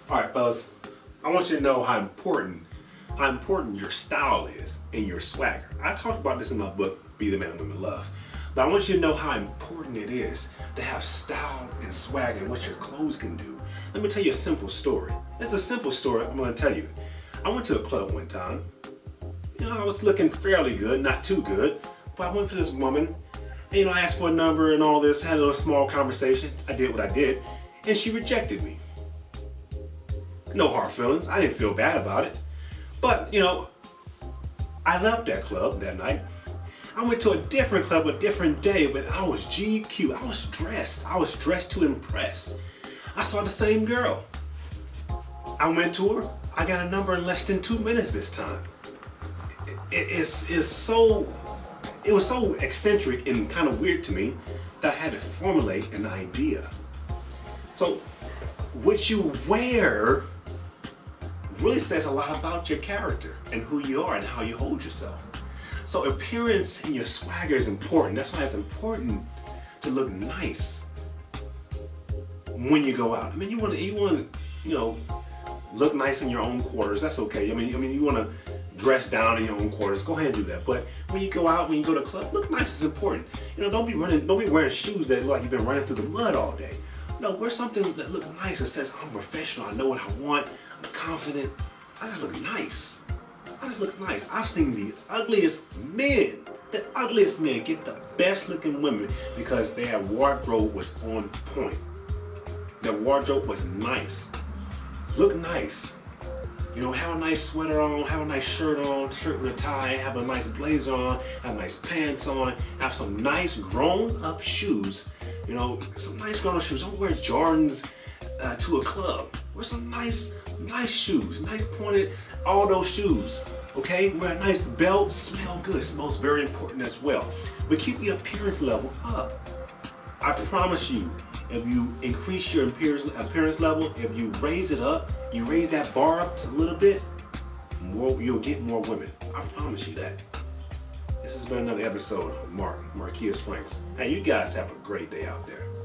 Alright fellas, I want you to know how important your style is and your swagger. I talked about this in my book, Be the Man Women Love. But I want you to know how important it is to have style and swagger and what your clothes can do. Let me tell you a simple story. It's a simple story I'm going to tell you. I went to a club one time. You know, I was looking fairly good, not too good, but I went for this woman. And, you know, I asked for a number and all this, had a little small conversation. I did what I did, and she rejected me. No hard feelings. I didn't feel bad about it. But, you know, I left that club that night. I went to a different club, a different day, but I was GQ. I was dressed to impress. I saw the same girl. I went to her. I got a number in less than 2 minutes this time. It was so eccentric and kind of weird to me that I had to formulate an idea. So what you wear really says a lot about your character and who you are and how you hold yourself. So appearance and your swagger is important. That's why it's important to look nice when you go out. I mean, you want to, look nice in your own quarters. That's okay. I mean, you want to dress down in your own quarters. Go ahead and do that. But when you go out, when you go to the club, look nice is important. You know, don't be wearing shoes that look like you've been running through the mud all day. No, wear something that looks nice. That says I'm professional. I know what I want. I'm confident. I just look nice. I've seen the ugliest men get the best looking women because their wardrobe was on point. Their wardrobe was nice. Look nice. You know, have a nice sweater on, have a nice shirt on, shirt with a tie, have a nice blazer on, have nice pants on, have some nice grown up shoes. You know, some nice grown up shoes. Don't wear Jordans to a club. Wear some nice shoes, nice pointed, all those shoes. Okay, wear a nice belt, smell good. Smells very important as well. But keep your appearance level up. I promise you, if you increase your appearance level, if you raise it up, you raise that bar up a little bit, you'll get more women. I promise you that. This has been another episode of Marquis Franks. Hey, you guys have a great day out there.